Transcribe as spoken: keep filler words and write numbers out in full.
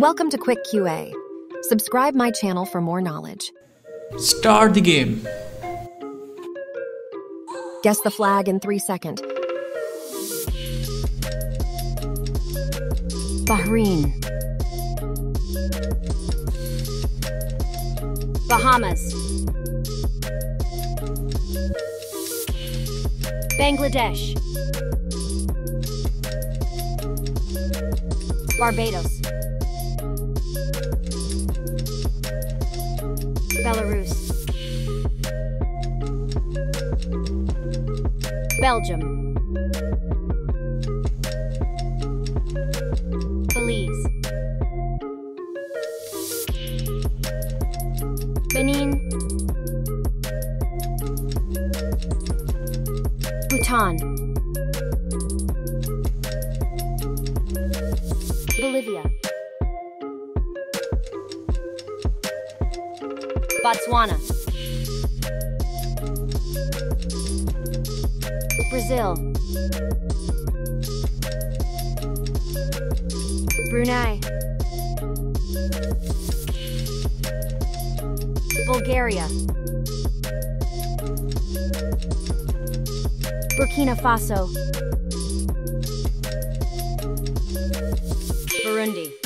Welcome to QuickQA. Subscribe my channel for more knowledge. Start the game. Guess the flag in three seconds. Bahrain. Bahamas. Bangladesh. Barbados. Belarus. Belgium. Belize. Benin. Bhutan. Bolivia. Botswana. Brazil. Brunei. Bulgaria. Burkina Faso. Burundi.